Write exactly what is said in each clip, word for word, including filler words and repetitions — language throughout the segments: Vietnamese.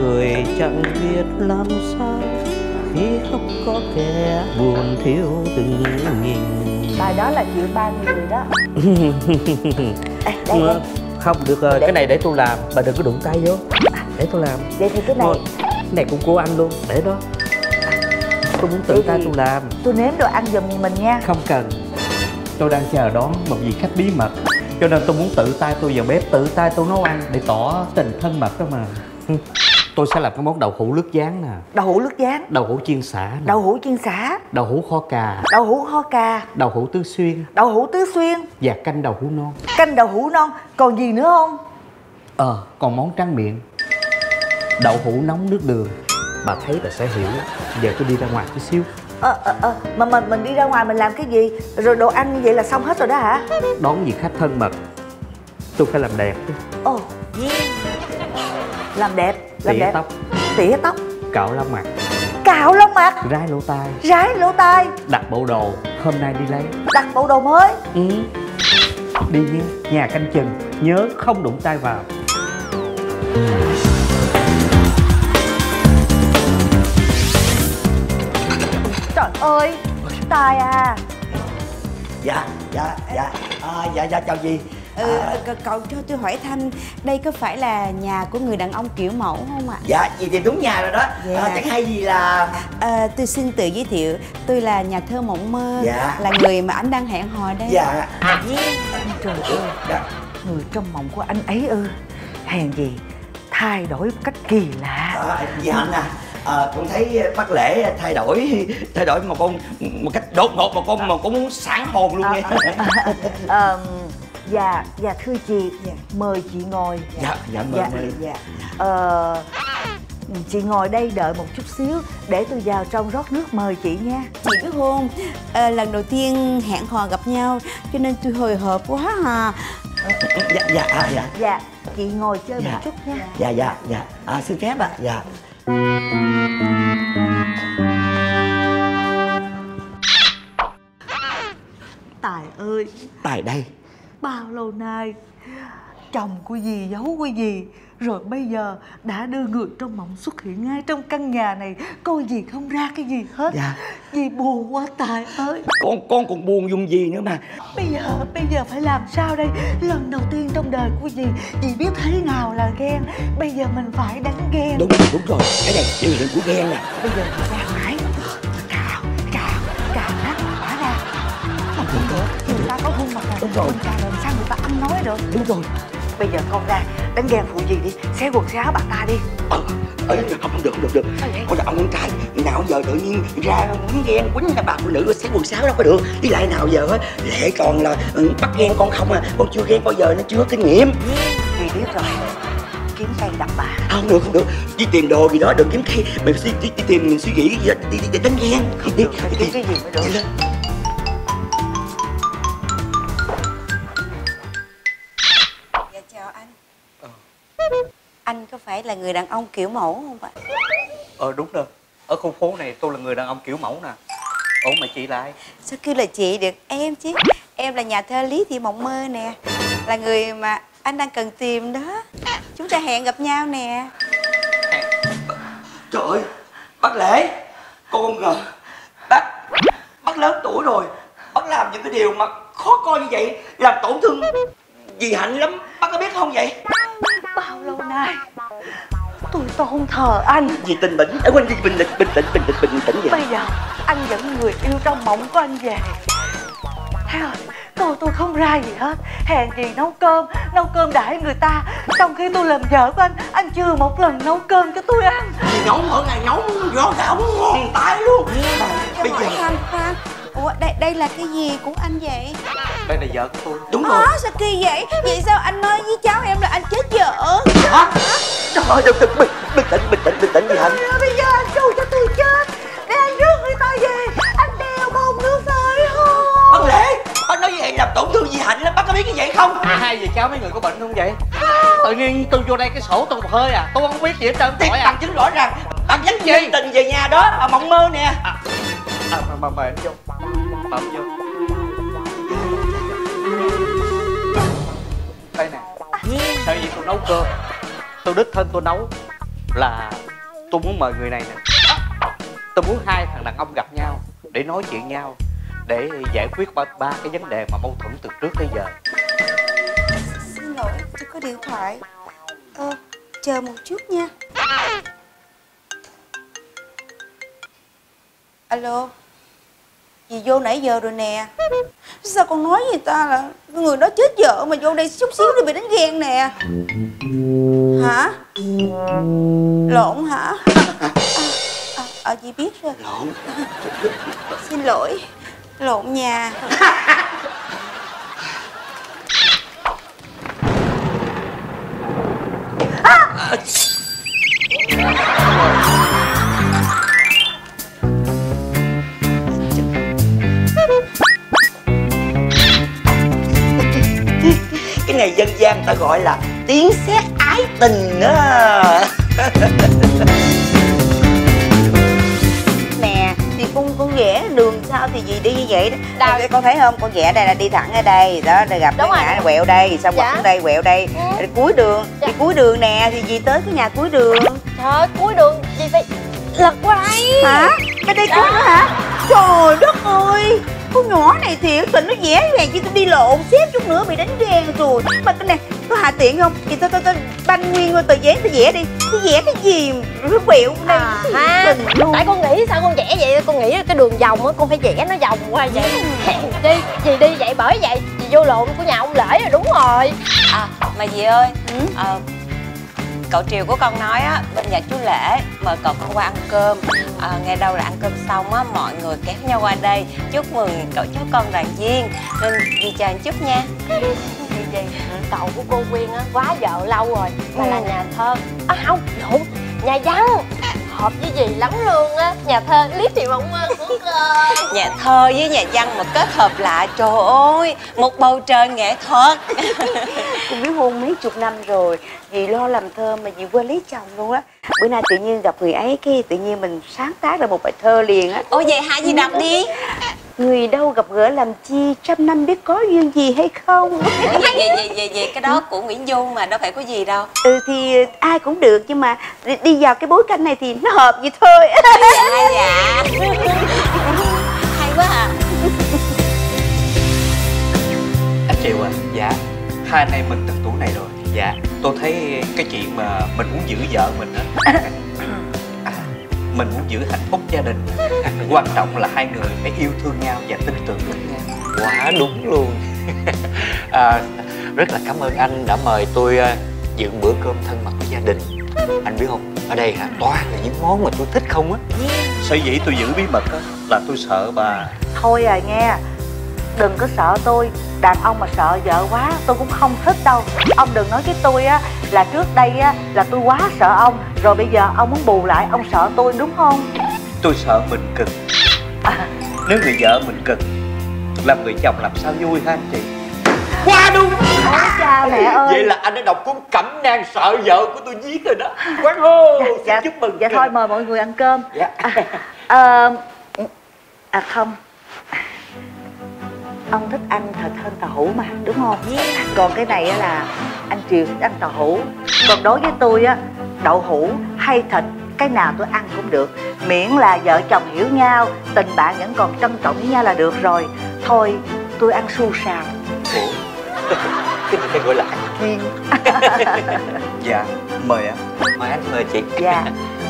người chẳng biết làm sao khi khóc có kẻ buồn thiếu từng nhìn. Bài đó là chuyện ba người đó. Ê, đây, đây. Không được rồi, cái này để tôi làm, bà đừng có đụng tay vô. Để tôi làm. Vậy thì cái này Thôi, cái này cũng của anh luôn, để đó. Tôi muốn tự tay tôi làm. Tôi nếm đồ ăn giùm mình nha. Không cần. Tôi đang chờ đón một vị khách bí mật, cho nên tôi muốn tự tay tôi vào bếp, tự tay tôi nấu ăn để tỏ tình thân mật đó mà. Tôi sẽ làm cái món đậu hũ lứt gián nè. Đậu hũ lứt gián. Đậu hũ chiên xả nè. Đậu hũ chiên xả. Đậu hũ kho cà. Đậu hũ kho cà. Đậu hũ tứ xuyên. Đậu hũ tứ xuyên. Và canh đậu hũ non. Canh đậu hũ non. Còn gì nữa không? Ờ, còn món tráng miệng. Đậu hũ nóng nước đường. Bà thấy bà sẽ hiểu. Giờ tôi đi ra ngoài chút xíu. Ờ, ờ, ờ, mà mình, mình đi ra ngoài mình làm cái gì? Rồi đồ ăn như vậy là xong hết rồi đó hả? Đón vị khách thân mật, tôi phải làm đẹp. Ồ, yeah. Làm đẹp, làm tỉa đẹp. tóc. Tỉa tóc. Cạo lông mặt. Cạo lông mặt. Rái lỗ tai. Rái lỗ tai. Đặt bộ đồ, hôm nay đi lấy. Đặt bộ đồ mới. Ừ. Đi nha, nhà canh chừng, nhớ không đụng tay vào. Trời ơi, Tài à. Dạ, dạ, dạ, à, dạ, dạ, chào dì. Ừ, à... cậu cho tôi hỏi thăm, đây có phải là nhà của người đàn ông kiểu mẫu không ạ? Dạ, dì tìm đúng nhà rồi đó. Dạ. à, Chắc hay gì là... À, tôi xin tự giới thiệu, tôi là nhà thơ Mộng Mơ. Dạ. Là người mà anh đang hẹn hò đây. Dạ. Trời ơi, dạ. Người trong mộng của anh ấy ư? Hèn gì thay đổi một cách kỳ lạ. à, Dì Hạnh à, à, con thấy bác Lễ thay đổi thay đổi một con một cách đột ngột, một con mà cũng muốn sáng hồn luôn nha. à, à, à, Dạ, dạ thưa chị, dạ. Mời chị ngồi. Dạ, dạ mời, dạ, mời. Dạ. Ờ, chị ngồi đây đợi một chút xíu để tôi vào trong rót nước mời chị nha. Chị biết không, à, lần đầu tiên hẹn hò gặp nhau cho nên tôi hồi hộp quá à. Dạ, dạ, à, dạ. Dạ, chị ngồi chơi Dạ. một chút nha. Dạ, dạ, dạ, à, xin phép ạ. À. Dạ. Tài ơi, Tài đây. bao lâu nay chồng của dì giấu của dì, rồi bây giờ đã đưa người trong mộng xuất hiện ngay trong căn nhà này, coi dì không ra cái gì hết. Dạ. Dì buồn quá Tài ơi. Con con còn buồn dùng gì nữa mà. Bây giờ bây giờ phải làm sao đây? Lần đầu tiên trong đời của dì, dì biết thế nào là ghen. Bây giờ mình phải đánh ghen. Đúng đúng rồi, cái này biểu hiện của ghen nè. Bây giờ mình ra ngoài cào cào cào nát quả ra. Không được, người ta có khuôn mặt này. Đúng rồi. Mình cào làm sao người ta ăn nói được. Đúng rồi. Bây giờ con ra đánh ghen phụ gì đi, xé quần xé áo bà ta đi. Ờ, ờ không, không được, không được, được. Con là ông con trai, nào giờ tự nhiên ra muốn ghen quýnh nhà bà phụ nữ xé quần xáo đâu có được. Đi lại nào giờ á, Lệ còn là ừ, bắt ghen con không à, con chưa ghen bao giờ, nó chưa có kinh nghiệm. Dì biết rồi, kiếm cây đập bà. Không được, không được, đi tìm đồ gì đó, đừng kiếm cây, mình đi, đi, đi tìm, mình suy nghĩ gì đó, đi, đi, đi đánh ghen. Không đi, được, phải đi, kiếm đi, cái gì mới được. đi lên. Dạ chào anh. Anh có phải là người đàn ông kiểu mẫu không ạ? Ờ đúng rồi, ở khu phố này tôi là người đàn ông kiểu mẫu nè. Ủa mà chị là ai? Sao kêu là chị được? Em chứ. Em là nhà thơ Lý Thị Mộng Mơ nè. Là người mà anh đang cần tìm đó. Chúng ta hẹn gặp nhau nè. Trời ơi, bác Lễ, con không ngờ bác, bác lớn tuổi rồi, bác làm những cái điều mà khó coi như vậy, làm tổn thương dì Hạnh lắm, bác có biết không vậy? Bao lâu nay tôi tôn thờ anh. Dì tình bình, ở quên, dì bình tĩnh, bình tĩnh, bình tĩnh, bình tĩnh vậy. Bây giờ anh dẫn người yêu trong mộng của anh về. Thế rồi, tôi tôi không ra gì hết. Hèn gì nấu cơm, nấu cơm đãi người ta. Trong khi tôi làm vợ của anh, anh chưa một lần nấu cơm cho tôi ăn. Dì nấu mỗi ngày nấu rõ gạo ngon tay luôn. Mà Cho bây hỏi giờ khoan khoan. Ủa đây đây là cái gì của anh vậy? Đây là vợ của tôi. đúng rồi. Đó, sao kỳ vậy? Vậy sao anh nói với cháu em là anh chết vợ? Hả? Trời ơi, đừng, đừng, bình, bình tĩnh, bình tĩnh, bình tĩnh dì Hạnh. Bây giờ anh dù cho tôi chết để anh rước người ta về, anh đeo bông nước tới không? Bác Lễ, bác nói vậy làm tổn thương dì Hạnh lắm, bác có biết như vậy không? À, hai giờ cháu mấy người có bệnh không vậy? Tự nhiên tôi vô đây cái sổ tôi một hơi à, tôi không biết gì hết trơn. Thì Hỏi à? bằng chứng rõ ràng, bác dắt nhân tình về nhà đó, ở Mộng Mơ nè. À, à mà mà mời anh vô, mời anh vô. Đây nè, sao vậy tôi nấu cơm, tôi đích thân tôi nấu, là tôi muốn mời người này nè. Tôi muốn hai thằng đàn ông gặp nhau để nói chuyện nhau, để giải quyết ba, ba cái vấn đề mà mâu thuẫn từ trước tới giờ. Xin lỗi, tôi có điện thoại. Ờ, chờ một chút nha. Alo. Dì vô nãy giờ rồi nè. Sao con nói với ta là người đó chết vợ mà vô đây chút xíu nữa bị đánh ghen nè. Hả? Lộn hả? À, à, à, dì biết rồi. Lộn. Xin lỗi. Lộn nhà. À! Cái này dân gian người ta gọi là tiếng sét ái tình đó. Nè, thì con con vẽ đường sao thì gì đi như vậy đó. Đâu con thấy không, con vẽ đây là đi thẳng ở đây đó, để gặp cái ngã quẹo đây, xong dạ. quẹo đây quẹo đây, ừ. Cuối đường, dạ. Thì cuối đường nè thì gì tới cái nhà cuối đường. Trời ơi, cuối đường gì phải lật qua đây. Hả? Cái đây cuối nữa hả? Trời đất ơi, con nhỏ này thiệt tình nó vẽ như vậy chứ tôi đi lộn xếp chút nữa bị đánh ghen rồi. Mà cái này có hạ tiện không? Chị tôi tôi tôi banh nguyên qua tờ giấy tôi vẽ đi. Tôi vẽ cái gì nó quẹo đây. À, tại con nghĩ sao con vẽ vậy? Con nghĩ cái đường vòng á con phải vẽ nó vòng qua vậy. Hèn chi gì đi vậy, bởi vậy chị vô lộn của nhà ông Lễ rồi. Đúng rồi. À mà dì ơi, ừ? à, cậu Triều của con nói á, bên nhà chú Lễ mời cậu con qua ăn cơm. À, ngày đầu là ăn cơm xong á, mọi người kéo nhau qua đây chúc mừng cậu cháu con đoàn viên, nên dì chào một chút nha. Gì gì? Cậu của cô Quyên á quá vợ lâu rồi, mà ừ. là nhà thơ. À không, lộn, nhà văn. Hợp với dì lắm luôn á, nhà thơ Lý Thị Mộng Mơ của con. Nhà thơ với nhà văn mà kết hợp lại, trời ơi, một bầu trời nghệ thuật. Con biết hôn mấy chục năm rồi, dì lo làm thơ mà dì quên lấy chồng luôn á. Bữa nay tự nhiên gặp người ấy, cái tự nhiên mình sáng tác ra một bài thơ liền á. Ồ vậy hả, dì đọc đi. Người đâu gặp gỡ làm chi, trăm năm biết có duyên gì hay không. Vậy, vậy, vậy, vậy, vậy cái đó của Nguyễn Du mà, đâu phải có gì đâu. Ừ thì ai cũng được, nhưng mà đi vào cái bối cảnh này thì nó hợp vậy thôi. Dạ dạ. Hay quá à. Anh Triều à. Dạ. Hai anh em mình từng tuổi này rồi. Dạ. Tôi thấy cái chuyện mà mình muốn giữ vợ mình á, mình muốn giữ hạnh phúc gia đình, quan trọng là hai người phải yêu thương nhau và tin tưởng lẫn nhau. Quá đúng luôn. À, rất là cảm ơn anh đã mời tôi dự bữa cơm thân mật với gia đình. Anh biết không, ở đây hả toàn là những món mà tôi thích không á. Sở dĩ tôi giữ bí mật á là tôi sợ bà. Thôi à nghe, đừng có sợ tôi. Đàn ông mà sợ vợ quá tôi cũng không thích đâu. Ông đừng nói với tôi á là trước đây á là tôi quá sợ ông, rồi bây giờ ông muốn bù lại ông sợ tôi, đúng không? Tôi sợ mình cực à. Nếu người vợ mình cực, làm người chồng làm sao vui hả anh chị? Quá đúng. Ôi cha mẹ ơi. Vậy là anh đã đọc cuốn Cẩm nang sợ vợ của tôi viết rồi đó. Quán hô. Dạ, dạ, chúc mừng. dạ thôi mời mọi người ăn cơm. Dạ. À, à, à không, ông thích ăn thịt hơn tàu hũ mà, đúng không? Còn cái này á là anh Triều thích ăn tàu hũ. Còn đối với tôi á, đậu hũ hay thịt cái nào tôi ăn cũng được, miễn là vợ chồng hiểu nhau, tình bạn vẫn còn trân trọng với nhau là được rồi. Thôi tôi ăn su sào. Ủa? Cái này phải gọi là ăn kiêng. Dạ, mời ạ. Mời anh, mời chị. Dạ.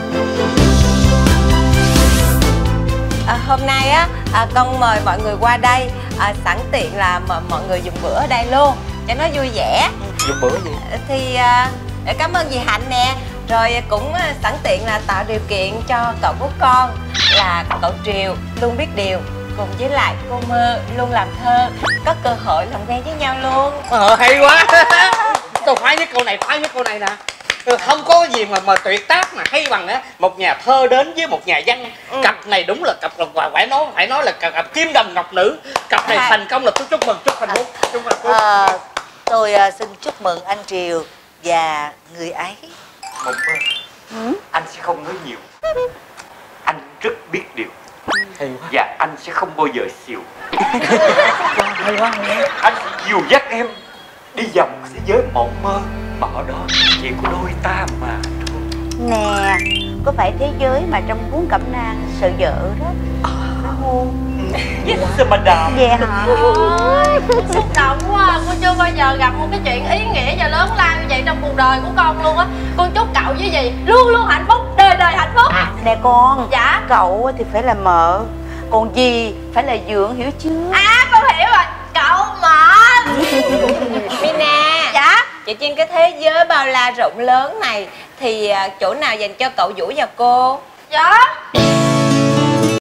À, hôm nay á à, con mời mọi người qua đây, à, sẵn tiện là mọi người dùng bữa ở đây luôn cho nó vui vẻ. Dùng bữa gì? Thì à, để cảm ơn dì Hạnh nè, rồi cũng à, sẵn tiện là tạo điều kiện cho cậu của con là cậu Triều luôn biết điều, cùng với lại cô Mơ luôn làm thơ, có cơ hội làm quen với nhau luôn. Ờ, hay quá. Tôi khoái với cô này, khoái với cô này nè. Không có gì mà mà tuyệt tác mà hay bằng á một nhà thơ đến với một nhà văn. Ừ. Cặp này đúng là cặp là phải nói phải nói là cặp, cặp kim đồng ngọc nữ. Cặp này à. Thành công là tôi chúc mừng, chúc hạnh phúc. Chúc hạnh phúc. À, tôi uh, xin chúc mừng anh Triều và người ấy. Mộng Mơ, ừ? Anh sẽ không nói nhiều. Anh rất biết điều. Hay quá. Và anh sẽ không bao giờ xìu. Hay quá. Anh sẽ dìu dắt em đi vòng thế giới mộng mơ, mà ở đó chỉ có đôi ta mà thôi. Nè, có phải thế giới mà trong cuốn cẩm nang sợ vợ đó phải không? Yes, madam. Vậy hả? Ôi, xúc động quá à. Con chưa bao giờ gặp một cái chuyện ý nghĩa và lớn lao như vậy trong cuộc đời của con luôn á. Con chúc cậu với dì luôn luôn hạnh phúc, đời đời hạnh phúc. Nè con. Dạ. Cậu thì phải là mợ, còn dì phải là dượng, hiểu chưa? À, con hiểu rồi. Cậu mợ. Mina. Dạ. Vậy trên cái thế giới bao la rộng lớn này thì chỗ nào dành cho cậu Vũ và cô? Dạ.